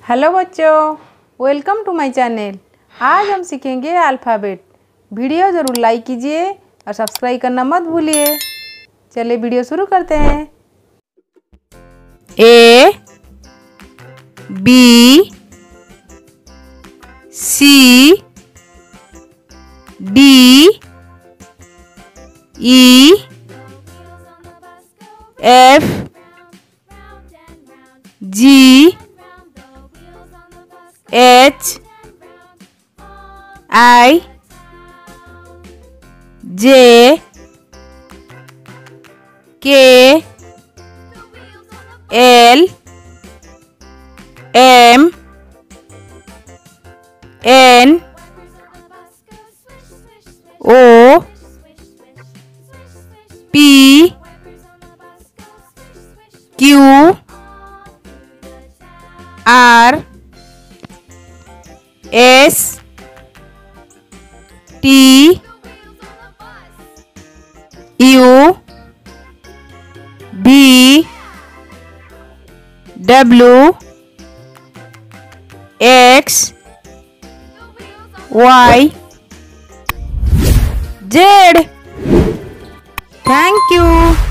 Hello बच्चों, welcome to my channel. आज हम सीखेंगे अल्फ़ाबेट। वीडियो ज़रूर लाइक कीजिए और सब्सक्राइब करना मत भूलिए। चलिए वीडियो शुरू करते हैं। A B C D E F G H I J K L M N O P Q R S T U V W X Y Z। Thank you.